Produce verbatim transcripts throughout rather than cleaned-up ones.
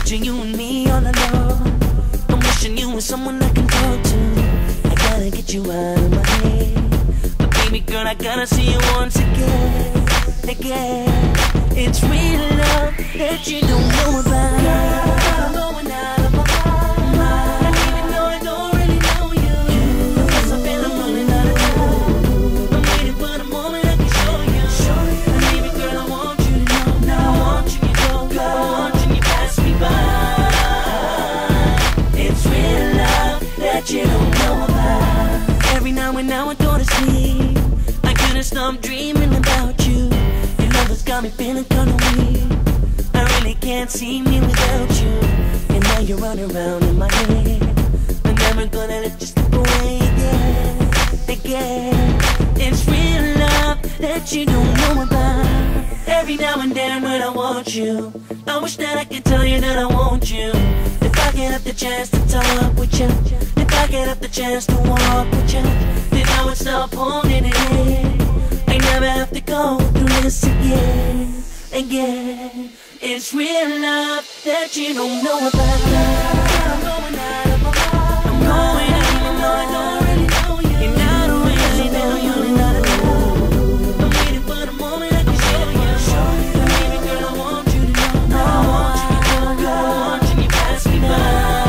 Picture you and me all alone. I'm wishing you were someone I can talk to. I gotta get you out of my head. But baby girl, I gotta see you once again. Again, it's real love that you don't know about. Girl, I'm going out of my mind. And even though I don't really know you, because I feel I'm running out of time. I'm waiting for the moment I can show you. And baby girl, I want you to know. Now I want you to go, girl. I want you to pass me by. It's real love that you don't know about. Every now and now I go to sleep, I couldn't stop dreaming about you. Got me feeling kinda weak. I really can't see me without you. And now you're running around in my head. I'm never gonna let you slip away again. Again, it's real love that you don't know about. Every now and then when I want you, I wish that I could tell you that I want you. If I get up the chance to talk with you, if I get up the chance to walk with you, then I would stop holding it in. I never have to go through this again, again. It's real love that you don't know about. I'm going out of my mind. I'm going out even though I don't really know you. And I don't really know you, and I don't know. I'm waiting for the moment I can show you. And baby girl, I want you to know. I want you to go, girl. I want you to pass me by.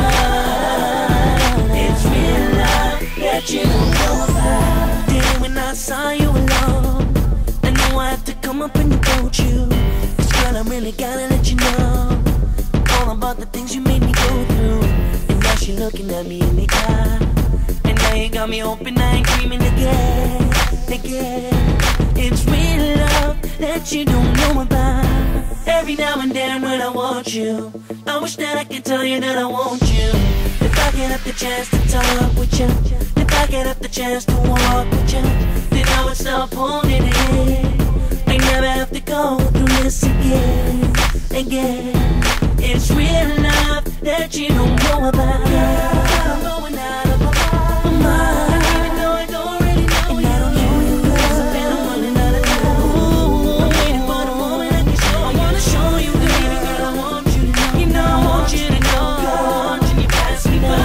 It's real love that you don't know about. Then when I saw you alone, I have to come up and approach you. Cause girl, I really gotta let you know all about the things you made me go through. And now she looking at me in the eye, and now you got me open, I ain't dreaming again, again. It's real love that you don't know about. Every now and then when I want you, I wish that I could tell you that I want you. If I get up the chance to talk with you, if I get up the chance to walk with you, then I would stop holding it in. I never have to go through this again, again. It's real love that you don't know about. Girl, I'm going out of my mind. Even though I don't really know you, and I don't know you, cause I feel I'm running out of time. I'm waiting for the moment I can show you. I wanna show you, baby girl, I want you to know. You know I want you to know. Girl, I want you to pass me by.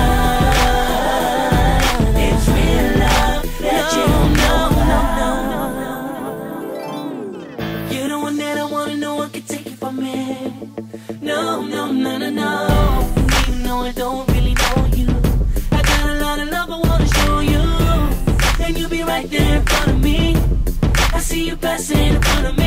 It's real love that you don't know about. You're the one that I wanna know, I can take it from me. No, no, no, no, no. Even though I don't really know you, I got a lot of love I wanna show you. And you'll be right there in front of me. I see you passing in front of me.